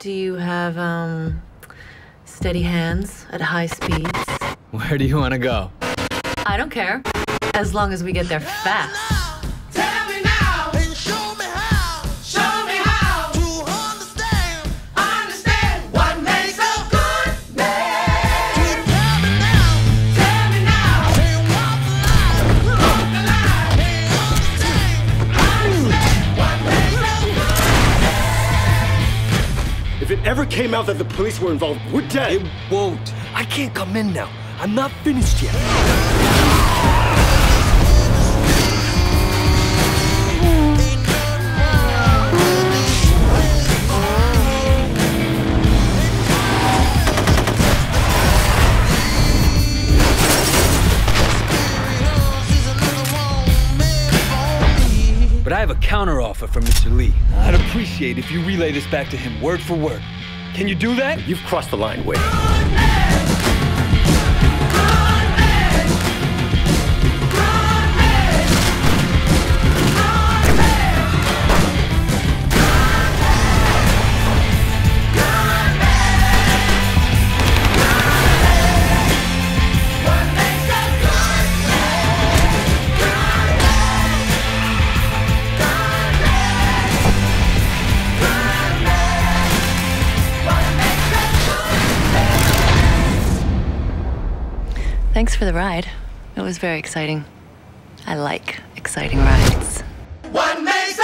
Do you have, steady hands at high speeds? Where do you want to go? I don't care, as long as we get there fast. Tell me now, and show me how to understand what makes a good man. Tell me now, and walk the line, and understand what makes a good man. If it ever came out that the police were involved, we're dead. It won't. I can't come in now. I'm not finished yet. But I have a counteroffer from Mr. Lee. I'd appreciate if you relay this back to him word for word. Can you do that? You've crossed the line, Wade. Thanks for the ride. It was very exciting. I like exciting rides. What makes